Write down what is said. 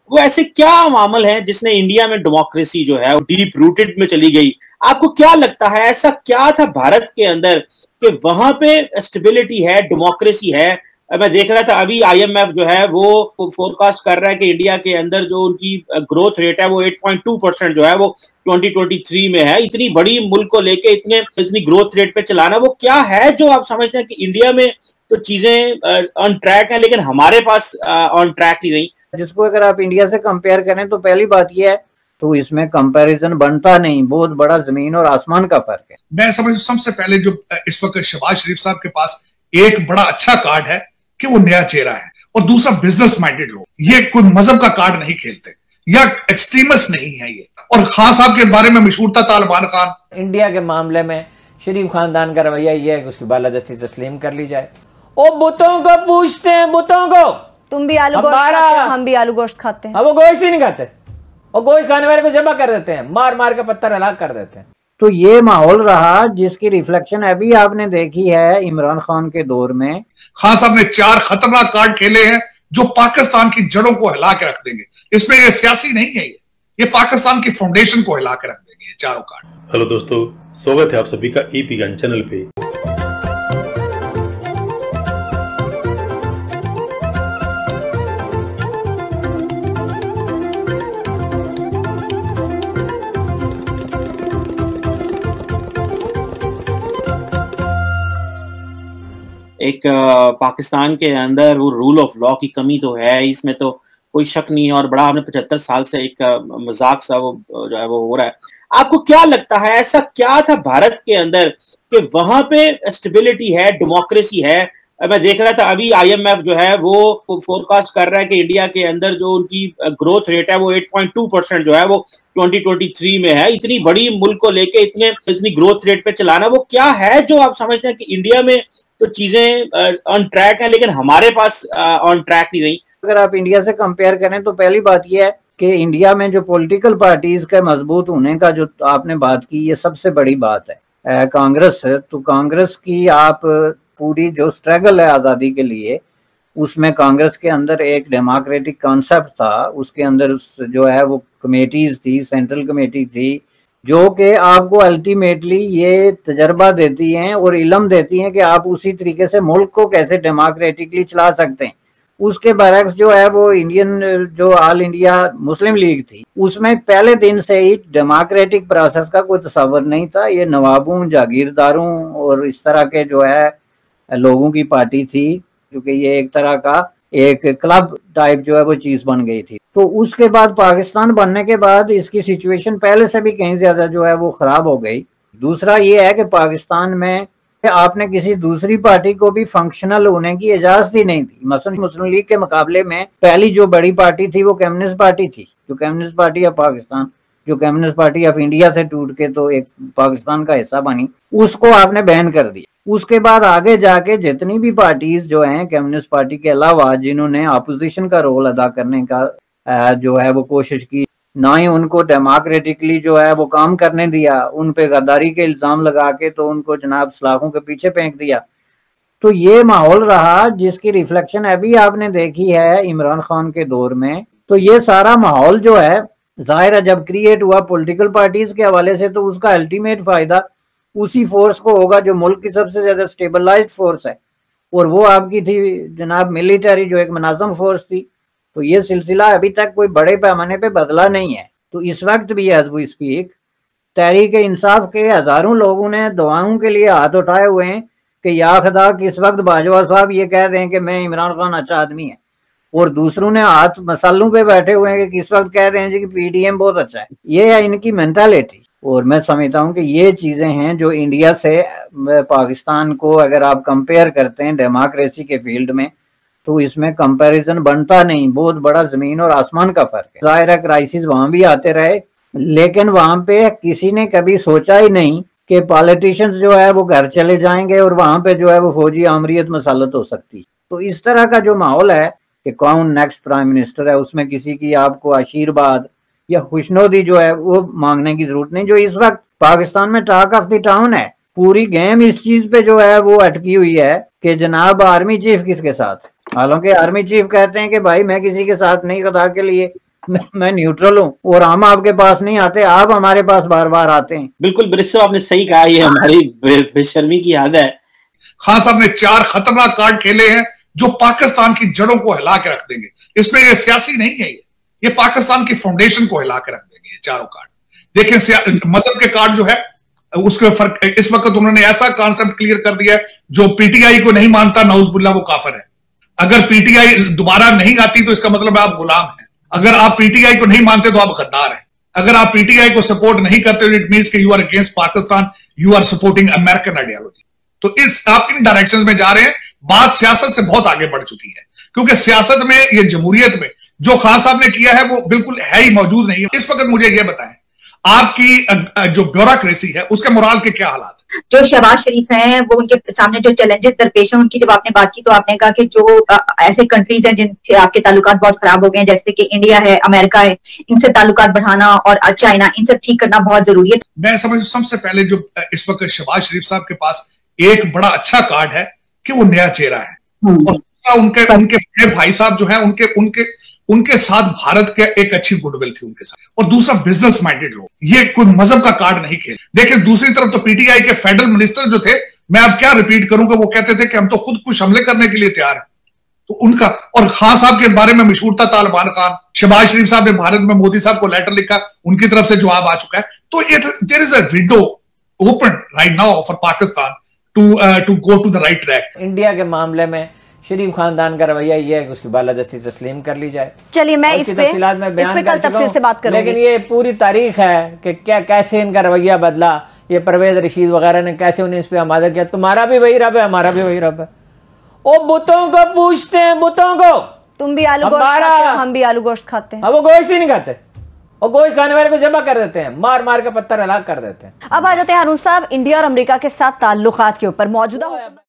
वो ऐसे क्या मामल है जिसने इंडिया में डेमोक्रेसी जो है डीप रूटेड में चली गई? आपको क्या लगता है ऐसा क्या था भारत के अंदर कि वहां पे स्टेबिलिटी है, डेमोक्रेसी है? मैं देख रहा था अभी आईएमएफ जो है वो फोरकास्ट कर रहा है कि इंडिया के अंदर जो उनकी ग्रोथ रेट है वो 8.2% जो है वो 2023 में है। इतनी बड़ी मुल्क को लेके इतनी ग्रोथ रेट पे चलाना, वो क्या है जो आप समझते हैं कि इंडिया में तो चीजें ऑन ट्रैक है लेकिन हमारे पास ऑन ट्रैक नहीं रही? जिसको अगर आप इंडिया से कंपेयर करें तो पहली बात यह है तो इसमें कंपैरिजन बनता नहीं, बहुत बड़ा जमीन और आसमान का फर्क है। मैं समझ सबसे पहले जो इस वक्त शहबाज शरीफ साहब के पास एक बड़ा अच्छा कार्ड है कि वो नया चेहरा है, और दूसरा बिजनेस माइंडेड लोग, ये कोई मजहब का कार्ड नहीं खेलते या एक्सट्रीमिस्ट नहीं है ये। और खान साहब के बारे में मशहूर था तालिबान खान। इंडिया के मामले में शरीफ खानदान का रवैया ये है कि उसकी बालादस्ती तस्लीम कर ली जाए। ओ बुतों को पूछते हैं, बुतों को तुम भी आलू गोश्त खाते हो, हम भी आलू गोश्त खाते हैं। वो गोश्त ही नहीं खाते, और गोश्त खाने वाले को जमा कर देते हैं, मार मार के पत्थर हलाक कर देते हैं। तो ये माहौल रहा जिसकी रिफ्लेक्शन अभी आपने देखी है इमरान खान के दौर में। खान साहब ने 4 खतरनाक कार्ड खेले हैं जो पाकिस्तान की जड़ों को हिला के रख देंगे। इसमें ये सियासी नहीं है, ये पाकिस्तान की फाउंडेशन को हिला के रख देंगे ये चारों कार्ड। हेलो दोस्तों, स्वागत है आप सभी का ईपी गन चैनल पे। एक पाकिस्तान के अंदर वो रूल ऑफ लॉ की कमी तो है, इसमें तो कोई शक नहीं है, और बड़ा हमने 75 साल से एक मजाक सा वो जो है वो हो रहा है। आपको क्या लगता है ऐसा क्या था भारत के अंदर कि वहां पे स्टेबिलिटी है, डेमोक्रेसी है? मैं देख रहा था अभी आईएमएफ जो है वो फोरकास्ट कर रहा है कि इंडिया के अंदर जो उनकी ग्रोथ रेट है वो 8.2% जो है वो 2023 में है। इतनी बड़ी मुल्क को लेके इतनी ग्रोथ रेट पे चलाना, वो क्या है जो आप समझते हैं कि इंडिया में तो चीजें ऑन ट्रैक है लेकिन हमारे पास ऑन ट्रैक नहीं रही? अगर आप इंडिया से कंपेयर करें तो पहली बात यह है कि इंडिया में जो पॉलिटिकल पार्टीज का मजबूत होने का जो आपने बात की, ये सबसे बड़ी बात है। कांग्रेस, तो कांग्रेस की आप पूरी जो स्ट्रगल है आज़ादी के लिए, उसमें कांग्रेस के अंदर एक डेमोक्रेटिक कॉन्सेप्ट था, उसके अंदर जो है वो कमेटीज थी, सेंट्रल कमेटी थी, जो कि आपको अल्टीमेटली ये तजर्बा देती हैं और इल्म देती हैं कि आप उसी तरीके से मुल्क को कैसे डेमोक्रेटिकली चला सकते हैं। उसके बरक्स जो है वो इंडियन जो ऑल इंडिया मुस्लिम लीग थी, उसमें पहले दिन से ही डेमोक्रेटिक प्रोसेस का कोई तस्वर नहीं था। ये नवाबों, जागीरदारों और इस तरह के जो है लोगों की पार्टी थी, क्योंकि ये एक तरह का एक क्लब टाइप जो है वो चीज बन गई थी। तो उसके बाद पाकिस्तान बनने के बाद इसकी सिचुएशन पहले से भी कहीं ज्यादा जो है वो खराब हो गई। दूसरा ये है कि पाकिस्तान में आपने किसी दूसरी पार्टी को भी फंक्शनल होने की इजाजत ही नहीं थी। मसलन मुस्लिम लीग के मुकाबले में पहली जो बड़ी पार्टी थी वो कम्युनिस्ट पार्टी थी, जो कम्युनिस्ट पार्टी ऑफ पाकिस्तान, जो कम्युनिस्ट पार्टी ऑफ इंडिया से टूट के तो एक पाकिस्तान का हिस्सा बनी, उसको आपने बैन कर दिया। उसके बाद आगे जाके जितनी भी पार्टीज जो हैं कम्युनिस्ट पार्टी के अलावा, जिन्होंने अपोजिशन का रोल अदा करने का जो है वो कोशिश की, ना ही उनको डेमोक्रेटिकली जो है वो काम करने दिया, उन पे गद्दारी के इल्जाम लगा के तो उनको जनाब सलाखों के पीछे फेंक दिया। तो ये माहौल रहा जिसकी रिफ्लेक्शन अभी आपने देखी है इमरान खान के दौर में। तो ये सारा माहौल जो है जाहिर है जब क्रिएट हुआ पॉलिटिकल पार्टीज के हवाले से, तो उसका अल्टीमेट फायदा उसी फोर्स को होगा जो मुल्क की सबसे ज्यादा स्टेबलाइज्ड फोर्स है, और वो आपकी थी जनाब मिलिट्री, जो एक मुनाज़म फोर्स थी। तो ये सिलसिला अभी तक कोई बड़े पैमाने पे बदला नहीं है। तो इस वक्त भी as we speak Tehreek Insaf के हजारों लोगों ने दुआओं के लिए हाथ उठाए हुए हैं कि या खुदा किस वक्त बाजवा साहब ये कह दें कि मैं इमरान खान अच्छा आदमी है, और दूसरों ने हाथ मसालों पे बैठे हुए हैं कि किस वक्त कह रहे हैं जी कि पीडीएम बहुत अच्छा है। ये है इनकी मेंटालिटी, और मैं समझता हूँ कि ये चीजें हैं जो इंडिया से पाकिस्तान को अगर आप कंपेयर करते हैं डेमोक्रेसी के फील्ड में, तो इसमें कंपैरिजन बनता नहीं, बहुत बड़ा जमीन और आसमान का फर्क है। जाहिर है क्राइसिस वहां भी आते रहे, लेकिन वहां पे किसी ने कभी सोचा ही नहीं कि पॉलिटिशियंस जो है वो घर चले जाएंगे और वहां पे जो है वो फौजी आमरीत मसलत हो सकती। तो इस तरह का जो माहौल है कि कौन नेक्स्ट प्राइम मिनिस्टर है, उसमें किसी की आपको आशीर्वाद या खुशनोदी जो है वो मांगने की जरूरत नहीं। जो इस वक्त पाकिस्तान में टॉक ऑफ द टाउन है, पूरी गेम इस चीज पे जो है वो अटकी हुई है कि जनाब आर्मी चीफ किसके साथ। हालांकि आर्मी चीफ कहते हैं कि भाई मैं किसी के साथ नहीं, खुदा के लिए मैं न्यूट्रल हूँ और हम आपके पास नहीं आते, आप हमारे पास बार बार आते हैं। बिल्कुल ब्रिस्टो, आपने सही कहा, ये हमारी बेशर्मी की आदत है। खान साहब ने 4 खतरनाक कार्ड खेले हैं जो पाकिस्तान की जड़ों को हिला के रख देंगे। इसमें ये सियासी नहीं है, ये पाकिस्तान की फाउंडेशन को हिला के रख देंगे ये चारों कार्ड। देखिए मजहब के कार्ड जो है उसके फर्क, इस वक्त उन्होंने ऐसा कॉन्सेप्ट क्लियर कर दिया है, जो पीटीआई को नहीं मानता नौजुबिल्ला वो काफिर है। अगर पीटीआई दोबारा नहीं आती तो इसका मतलब आप गुलाम हैं। अगर आप पीटीआई को नहीं मानते तो आप गद्दार हैं। अगर आप पीटीआई को सपोर्ट नहीं करते इट मींस कि you are against Pakistan, you are supporting American ideology. तो आप इन डायरेक्शन में जा रहे हैं। बात सियासत से बहुत आगे बढ़ चुकी है, क्योंकि सियासत में, ये जमहूरियत में जो खान साहब ने किया है वो बिल्कुल है ही मौजूद नहीं है। इस वक्त मुझे यह बताएं, आपकी जो ब्यूरोक्रेसी है उसके मोराल के क्या हालात? जो शहबाज शरीफ हैं वो उनके सामने जो चैलेंजेस दरपेश हैं, उनकी जब आपने बात की तो आपने कहा कि जो ऐसे कंट्रीज हैं जिनसे आपके ताल्लुकात बहुत खराब हो गए हैं, जैसे कि इंडिया है, अमेरिका है, इनसे ताल्लुकात बढ़ाना और चाइना, इनसे ठीक करना बहुत जरूरी है। मैं समझता सबसे पहले जो इस वक्त शहबाज शरीफ साहब के पास एक बड़ा अच्छा कार्ड है कि वो नया चेहरा है, और उनके बड़े भाई साहब जो है उनके साथ भारत के एक अच्छी गुडविल थी उनके साथ, और दूसरा बिजनेस माइंडेड लोग। ये कोई मजहब का कार्ड नहीं खेल। देखिए दूसरी तरफ तो पीटीआई के फेडरल मिनिस्टर जो थे, मैं अब क्या रिपीट करूंगा, वो कहते थे कि हम तो खुद कुछ हमले करने के लिए तैयार हैं। तो उनका, और खान साहब के बारे में मशहूर था तालिबान खान। शहबाज शरीफ साहब ने भारत में मोदी साहब को लेटर लिखा, उनकी तरफ से जवाब आ चुका है। तो there is a window open right now for Pakistan to go to the right track. India के मामले में शरीफ खानदान का रवैया ये है कि उसकी बालादस्ती तस्लीम कर ली जाए। चलिए मैं इस पे कल तफसील से बात करूंगी। लेकिन ये पूरी तारीख है कि कैसे इनका रवैया बदला, ये परवेज रशीद वगैरह ने कैसे उन्हें इस पे आमादा किया। तुम्हारा भी वही रब है, हमारा भी वही रब है। ओ बुतों को पूछते हैं, बुतों को, तुम भी आलू गोश्त खाते हो, हम भी आलू गोश्त खाते हैं। अब वो गोश्त ही नहीं खाते, और गोश्त खाने वाले को जमा कर देते हैं, मार मार के पत्थर हलाक कर देते हैं। अब आ जाते हैं हारून साहब इंडिया और अमेरिका के साथ ताल्लुकात के ऊपर। मौजूदा